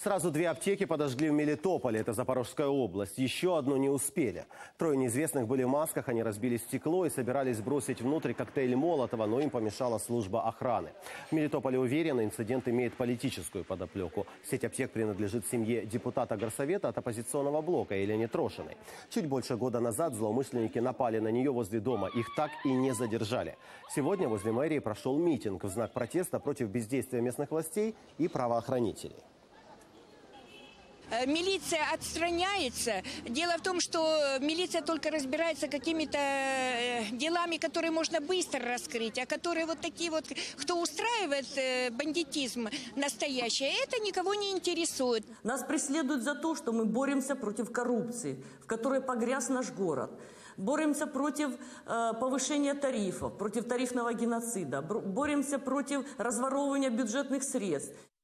Сразу две аптеки подожгли в Мелитополе, это Запорожская область. Еще одну не успели. Трое неизвестных были в масках, они разбили стекло и собирались бросить внутрь коктейль Молотова, но им помешала служба охраны. В Мелитополе уверены, инцидент имеет политическую подоплеку. Сеть аптек принадлежит семье депутата горсовета от оппозиционного блока Елене Трошиной. Чуть больше года назад злоумышленники напали на нее возле дома. Их так и не задержали. Сегодня возле мэрии прошел митинг в знак протеста против бездействия местных властей и правоохранителей. Милиция отстраняется. Дело в том, что милиция только разбирается какими-то делами, которые можно быстро раскрыть, а которые вот такие вот, кто устраивает бандитизм настоящий, это никого не интересует. Нас преследуют за то, что мы боремся против коррупции, в которой погряз наш город. Боремся против повышения тарифов, против тарифного геноцида, боремся против разворовывания бюджетных средств.